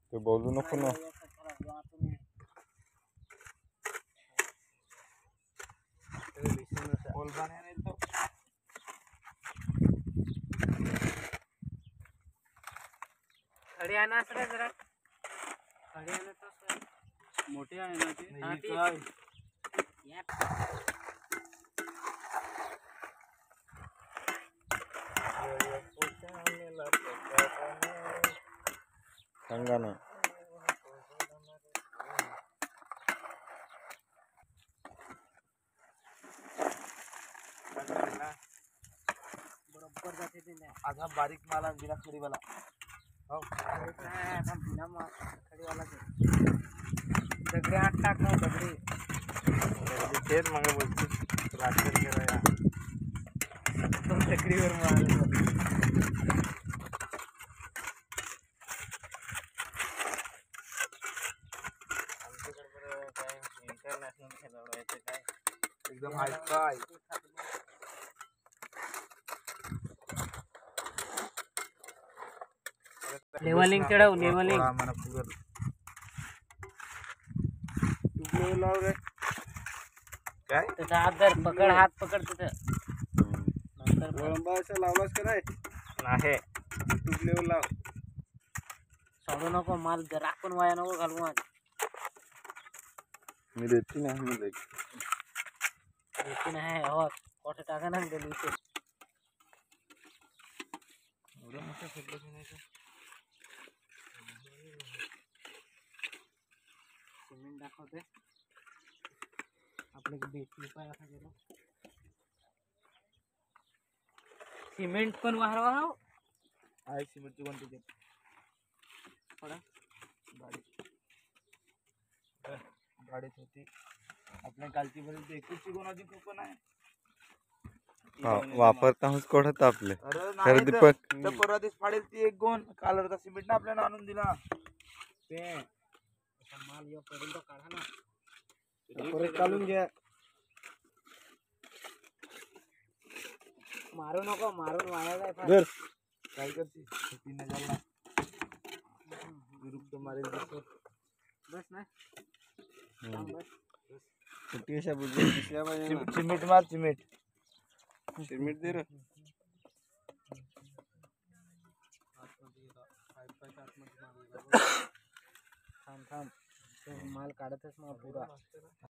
ते बोलू नको ना. खडी आणा सर जरा. खडी आणा तर मोठी आहे ना ती. हा ती या सांगा ना. बरोबर जाते ते नाही. आधा बारीक माला बिना खडी वाला. हो आता बिना खडी वाला दगडी आत टाक ना दगडी. तेच मग बोलतो राष्ट्र केला दगडीवर मारलं. इंटरनॅशनल खेळाडू काय एकदम हाय काय लेवलिंग चढव लेवलिंग. मला पुगर तू लाव रे काय त्याचा हात धर पकड हात पकड तिथं. नंतर वळंबाचा लावलास का नाही तुटलेवर लाव. सोडू नको माल जरा पण वाया नको घालवू. आज मी देते नाही मी देते नाही हो कोठे टाका ना दिली इथे. एवढं मोठं फेकलं नाही. सिमेंट दाखवते आपले बेटी पाय असा गेलो. सिमेंट पण वाहवा हो. आहे सिमेंटची कोणती ते थोडा गाडीत होती आपल्या कालची भरी एकूची कोणाची कुपन आहे. वापरता कोणत आपले. अरे खरं नाही दीपक तर परवा दिवस फाडेल ती एक गोण कालरचा सिमेंट ना आपल्याला आणून दिला ते माल यो पडून तो काढा ना. परत चालून घ्या. मारू नको मारून वाया जाय. काय करते 3000 ला विरुद्ध मारेल बस ना. चिमीट मार चिमीट दे रे. थांब थांब माल काढतच ना पुरा.